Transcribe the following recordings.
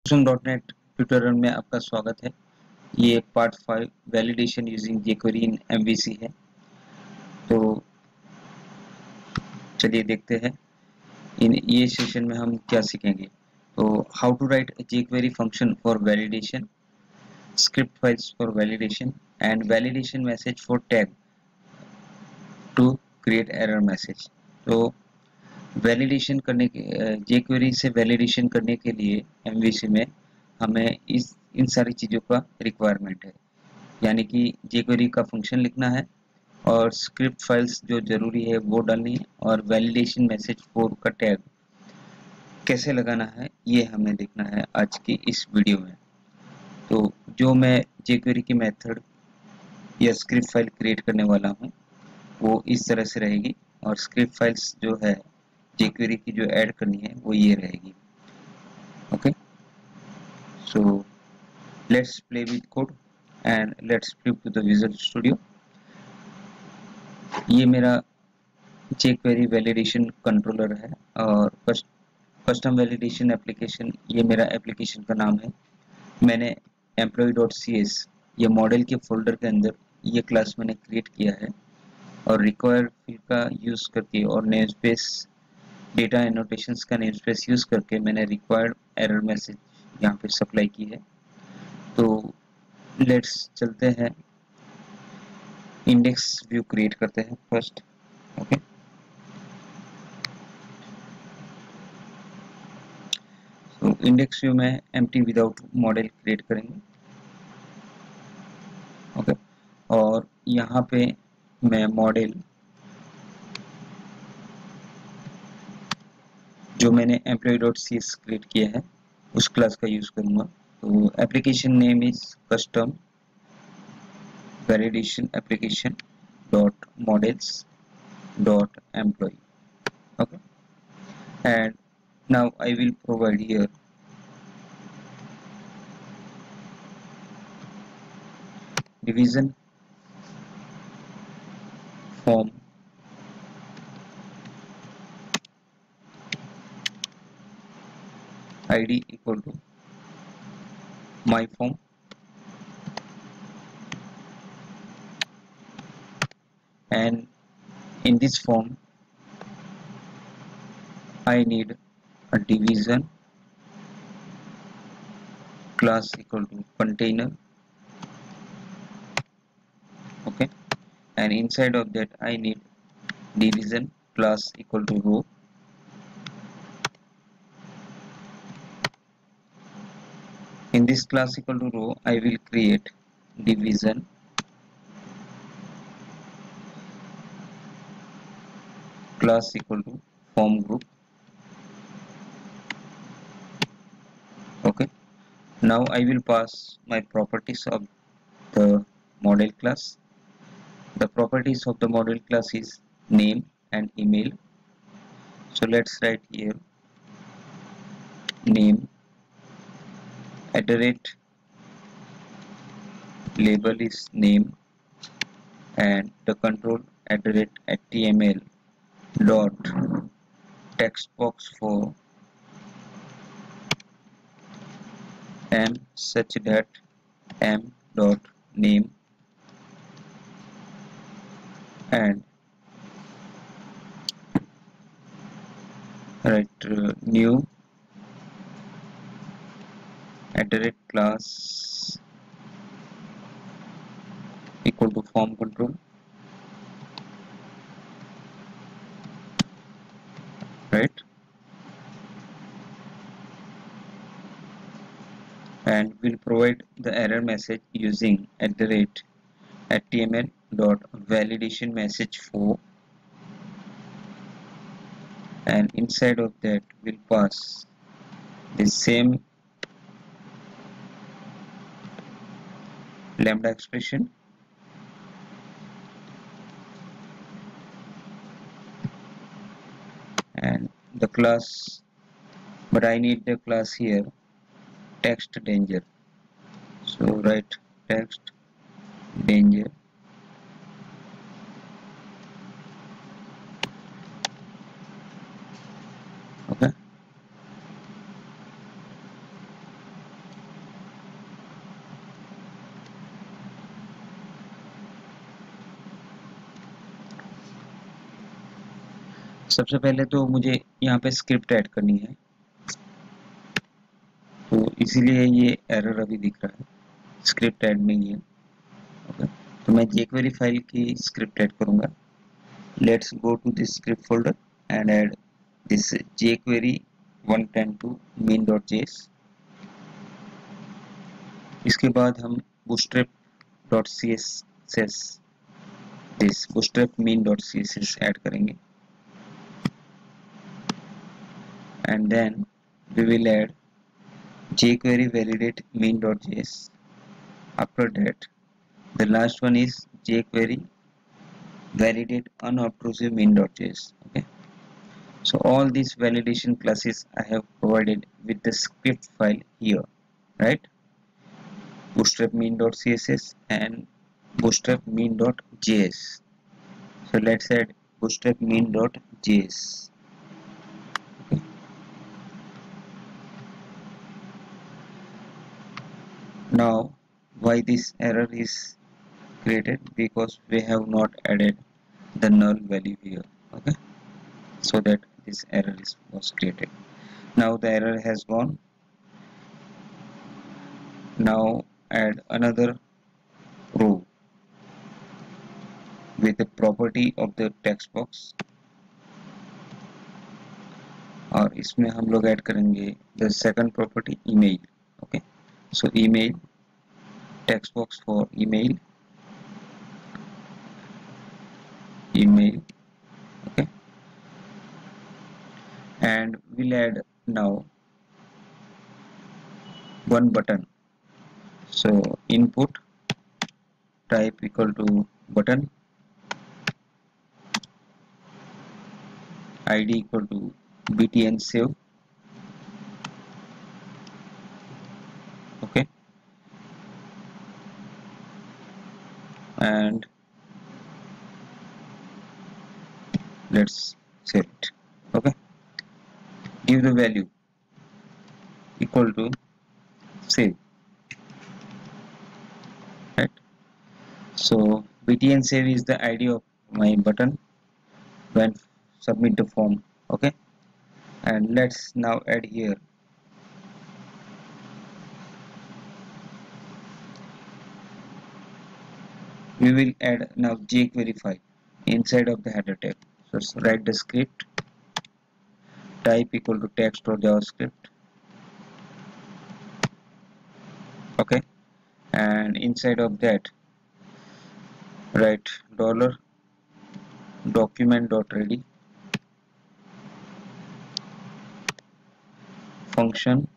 Net tutorial में आपका स्वागत है। ये part 5 validation using jQuery in MVC है। तो चलिए देखते हैं ये सेशन में हम क्या सीखेंगे। तो how to write jQuery function for validation, script files for validation and validation message for tag to create error message. तो वैलिडेशन करने के jQuery से वैलिडेशन करने के लिए MVC में हमें इन सारी चीज़ों का रिक्वायरमेंट है, यानी कि jQuery का फंक्शन लिखना है और स्क्रिप्ट फाइल्स जो ज़रूरी है वो डालनी है और वैलिडेशन मैसेज फॉर का टैग कैसे लगाना है ये हमें देखना है आज की इस वीडियो में। तो जो मैं jQuery की मेथड या स्क्रिप्ट फाइल क्रिएट करने वाला हूँ वो इस तरह से रहेगी और स्क्रिप्ट फाइल्स जो है jQuery की जो ऐड करनी है वो ये रहेगी। Okay, so let's play with code and let's flip to the Visual Studio. ये मेरा jQuery वैलिडेशन कंट्रोलर है और कस्टम वैलिडेशन एप्लीकेशन ये मेरा एप्लीकेशन का नाम है। मैंने employee.cs ये मॉडल के फोल्डर के अंदर ये क्लास मैंने क्रिएट किया है और रिक्वायर्ड फील्ड का यूज़ करके और नेमस्पेस डेटा एनोटेशंस का नेमस्पेस यूज़ करके मैंने रिक्वायर्ड एरर मैसेज यहाँ पे सप्लाई की है। तो लेट्स चलते हैं, इंडेक्स व्यू क्रिएट करते हैं फर्स्ट। ओके, तो इंडेक्स व्यू में एम्प्टी विदाउट मॉडल क्रिएट करेंगे। ओके, और यहाँ पे मैं मॉडल जो मैंने employee.cs क्रिएट किया है उस क्लास का यूज़ करूँगा। तो application name is custom validation application dot models dot employee. Okay, and now I will provide here division form id equal to my form and in this form I need a division class equal to container. Okay, and inside of that I need division class equal to row. In this class equal to row I will create division class equal to form group. Okay, now I will pass my properties of the model class. The properties of the model class is name and email. So let's write here name @ label is name and the control @html dot text box for m such that m dot name and write new @ class equal to form control, right, and we'll provide the error message using @html dot validation message for, and inside of that we'll pass the same lambda expression and the class, but I need the class here text danger. So write text danger. Okay, सबसे पहले तो मुझे यहाँ पे script add करनी है, तो इसीलिए ये एरर अभी दिख रहा है, स्क्रिप्ट ऐड नहीं है। ओके, तो मैं jQuery फाइल की स्क्रिप्ट ऐड करूँगा। Let's go to this script folder and add this jQuery 110 main.js। इसके बाद हम bootstrap.css this bootstrap main.css add करेंगे and then we will add jQuery validate main.js. After that, the last one is jQuery validate unobtrusive main.js. Okay, so all these validation classes I have provided with the script file here, right? Bootstrap main.css and bootstrap main.js. So let's add bootstrap main.js. Okay. Now why this error is created? Because we have not added the null value here. Okay, so that this error was created. Now the error has gone. Now add another row with the property of the text box, और इसमें हम लोग add करेंगे the second property email. Okay, so email, text box for email. Okay, and we'll add now one button. So input type equal to button, id equal to btn save. Okay, and let's save it. Okay, give the value equal to save, right? So btn save is the id of my button when submit the form. Okay, and let's now add here we will add now jQuery file inside of the header tag. So write the script, type equal to text or JavaScript. Okay, and inside of that write dollar document.ready function,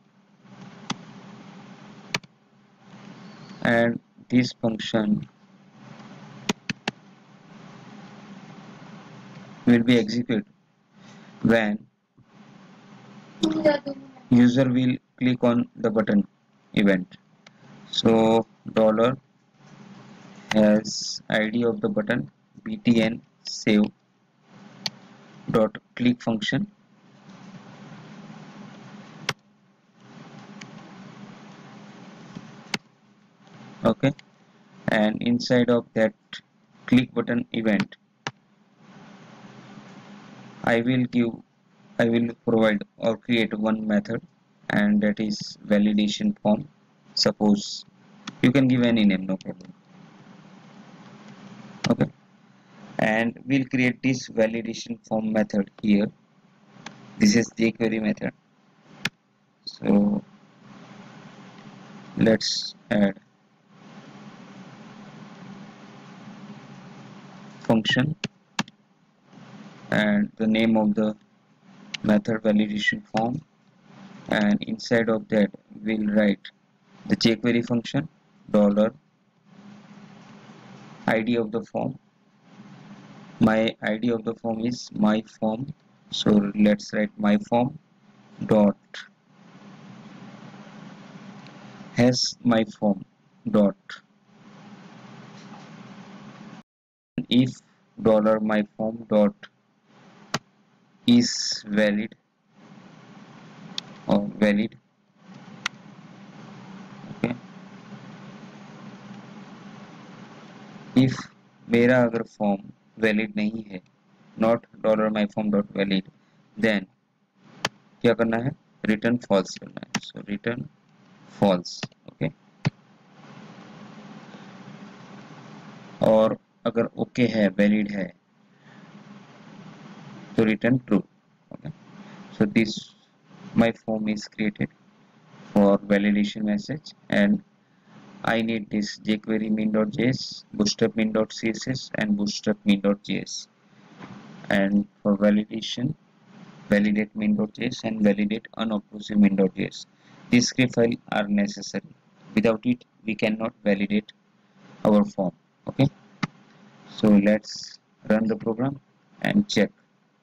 and this function will be executed when user will click on the button event. So dollar has id of the button btn save dot click function, okay, and inside of that click button event I will provide or create one method, and that is validation form. Suppose you can give any name, no problem. Okay, and we'll create this validation form method here. This is jQuery method. So let's add function and the name of the method validation form, and inside of that we'll write the jQuery function dollar id of the form. My id of the form is my form, so let's write my form dot has my form dot if dollar my form dot is valid or valid. Okay, if मेरा अगर form valid नहीं है not $myform.valid, then क्या करना है, return false करना है, सो return false. Okay, और अगर ओके है, वैलिड है, तो return true. Okay, so this my form is created for validation message, and I need this jQuery min.js, bootstrap min.css, and bootstrap min.js, and for validation, validate min.js and validate unobtrusive min.js. These script files are necessary. Without it, we cannot validate our form. Okay, so let's run the program and check.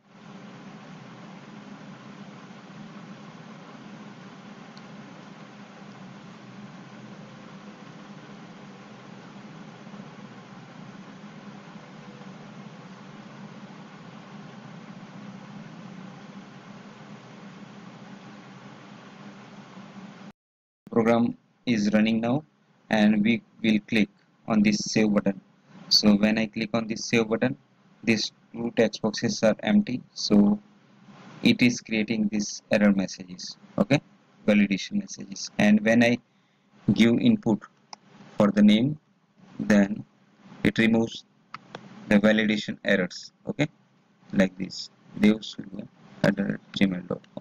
Program is running now, and we will click on this save button. So when I click on this save button, these two text boxes are empty, so it is creating this error messages. Okay, validation messages, and when I give input for the name, then it removes the validation errors. Okay, like this, devsilva@gmail.com.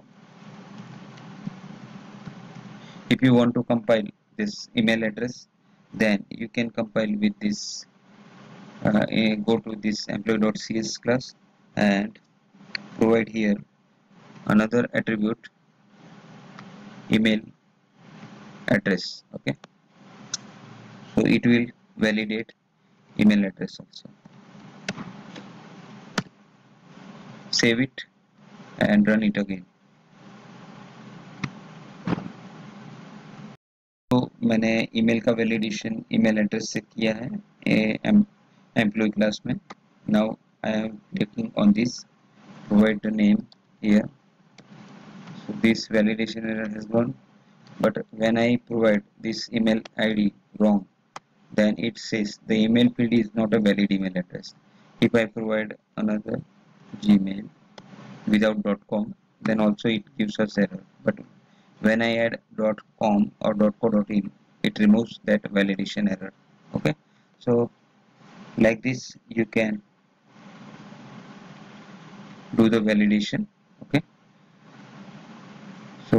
If you want to compile this email address, then you can compile with this, go to this employee.cs class and provide here another attribute, email address. Okay, so it will validate email address also. Save it and run it again. तो मैंने email का validation email address से किया है employee class में. Now I am clicking on this, provide the name here. So this validation error has gone, but when I provide this email ID wrong, then it says the email field is not a valid email address. If I provide another Gmail without .com, then also it gives us error, but when I add .com or .co.in, it removes that validation error. Okay, so like this you can do the validation. Okay, so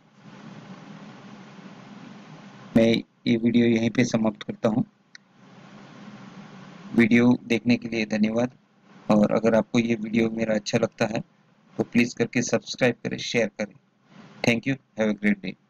मैं ये video यहीं पे समाप्त करता हूँ. Video देखने के लिए धन्यवाद, और अगर आपको ये वीडियो मेरा अच्छा लगता है तो प्लीज़ करके सब्सक्राइब करें, शेयर करें. Thank you, have a great day.